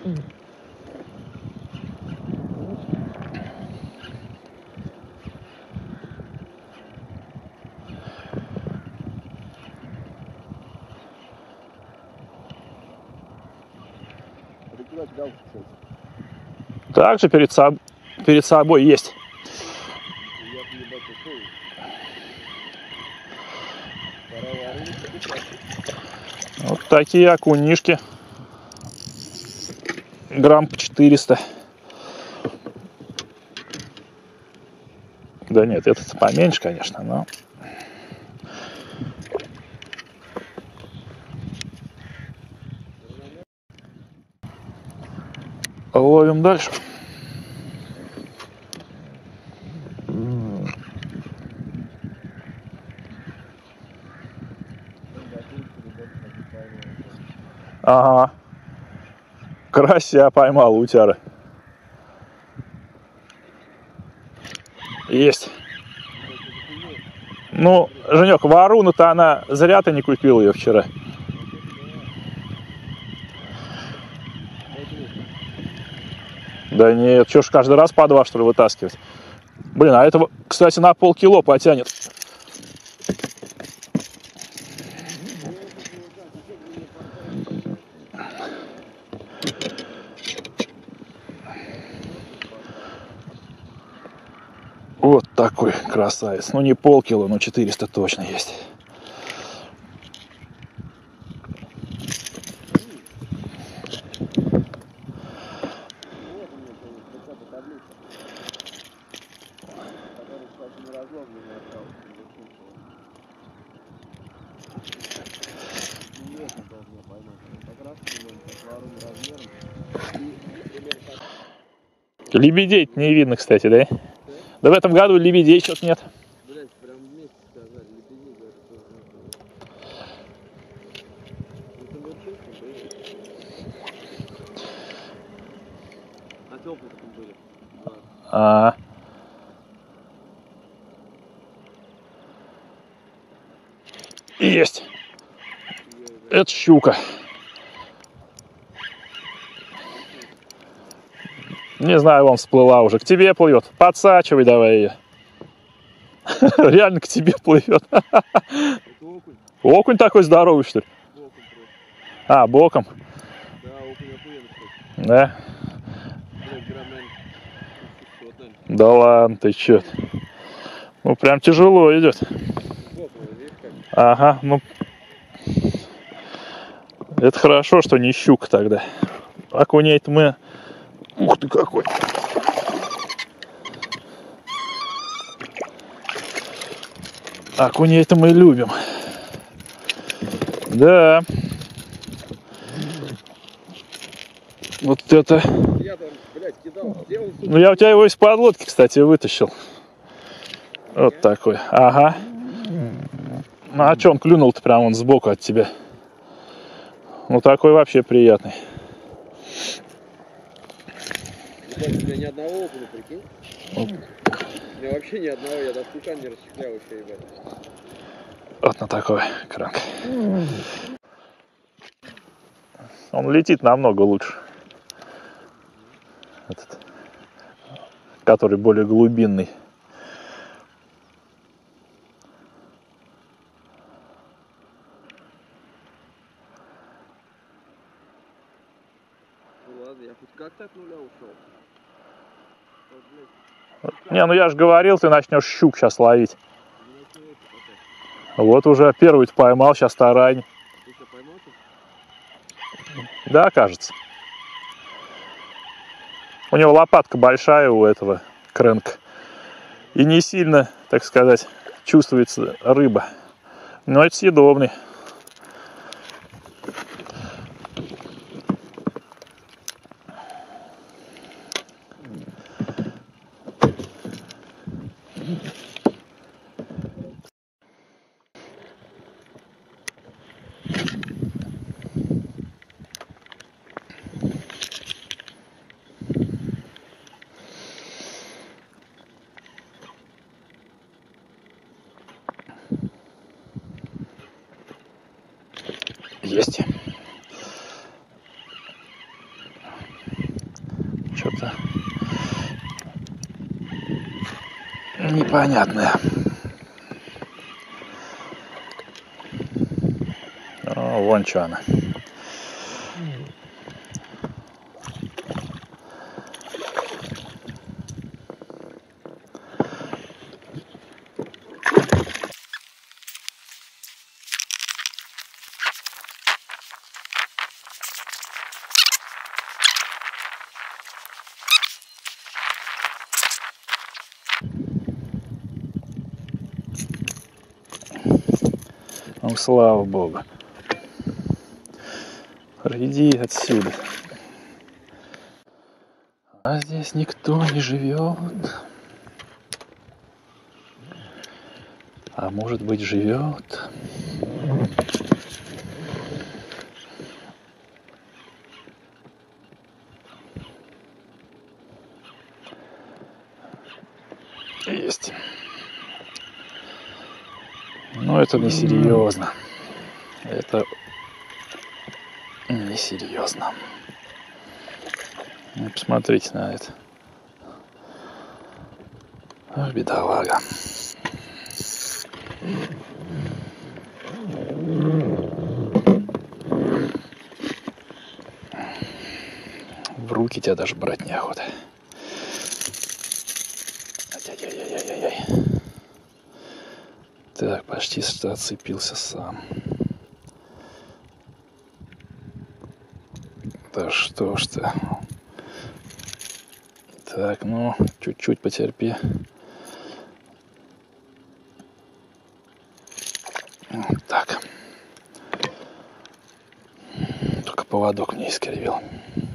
Также перед собой есть. Вот такие окунишки. Грамм по 400. Да нет, этот поменьше, конечно, но... Ловим дальше. Ага. Карася поймал, утяра. Есть. Ну, Женек, варуну-то она... Зря ты не купил ее вчера. Да нет, что ж каждый раз по 2, что ли, вытаскивать? Блин, а этого, кстати, на полкило потянет. Вот такой красавец. Ну, не полкило, но 400 точно есть. Лебедей не видно, кстати, да? Да в этом году лебедей что-то нет. Блять, прям вместе сказали, лебедей даже тоже. А теплые там были. А. Есть. Это щука. Не знаю, вон всплыла уже. К тебе плывет. Подсачивай давай ее. Реально к тебе плывет. Окунь такой здоровый, что ли? А, боком. Да, окунь охуенно, кстати. Да? Да ладно, ты чё? Ну, прям тяжело идет. Ага, ну... Это хорошо, что не щука тогда. Окуней-то мы... Ух ты какой! Окуней-то мы любим. Да. Вот это... Я там, блядь, кидал. Ну, я у тебя его из-под лодки, кстати, вытащил. Вот такой. Ага. Ну, а чё он клюнул-то прям он сбоку от тебя? Ну, такой вообще приятный. Ебать, у меня ни одного окуня, прикинь? Вот. У меня вообще ни одного, я даже стукан не расчехлял еще, ебать. Вот на такой кранк. Он летит намного лучше. Этот, который более глубинный. Ну ладно, я хоть как-то от нуля ушел. Не, ну я же говорил, ты начнешь щук сейчас ловить. Вот уже первый поймал, сейчас тарань. Ты что, поймал-то? Да, кажется. У него лопатка большая у этого крэнка. И не сильно, так сказать, чувствуется рыба. Но это съедобный. Есть. что-то непонятное. О, вон что она. Ну, слава богу. Иди отсюда. А здесь никто не живет. А может быть, живет. Есть. Но это несерьезно. Это несерьезно. Ну, посмотрите на это. Ах, бедолага. В руки тебя даже брать неохота. Ай-яй-яй-яй-яй-яй. Так, почти что отцепился сам. Да что ж ты. Так, ну, чуть-чуть потерпи. Вот так. Только поводок мне искривил.